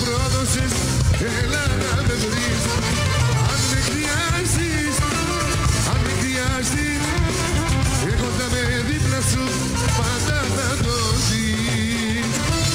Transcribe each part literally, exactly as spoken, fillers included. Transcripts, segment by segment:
πρόδωσες, έλα να με βρεις. Αν με χρειάζεις, αν με χρειάζεις, εγώ θα με δίπλα σου, πάντα θα το δεις.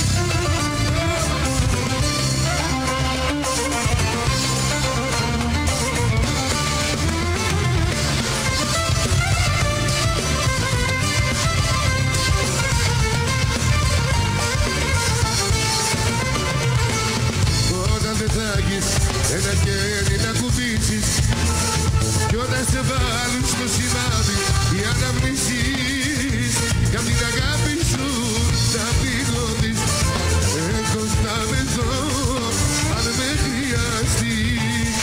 Ένα χέρι να κουμπίσεις κι όταν σε βάλουν στο σημάδι οι αναμνήσεις κι απ' την αγάπη σου θα πηγωθείς. Εγώ θα με δω αν με χρειαστείς.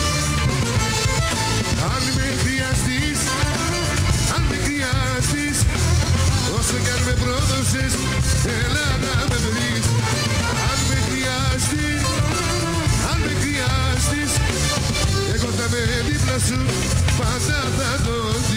Αν με χρειαστείς, αν με χρειαστείς, όσο κι αν με πρόδωσες, έλα να με βρεις. Αν με χρειαστείς, αν με χρειαστείς, εγώ θα με δίπλα σου, πάντα θα το